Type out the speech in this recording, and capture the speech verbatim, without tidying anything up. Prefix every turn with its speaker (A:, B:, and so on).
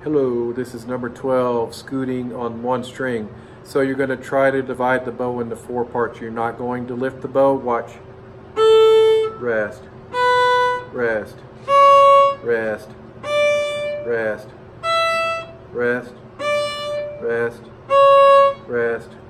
A: Hello, this is number twelve, scooting on one string. So you're going to try to divide the bow into four parts. You're not going to lift the bow. Watch. Rest. Rest. Rest. Rest. Rest. Rest. Rest.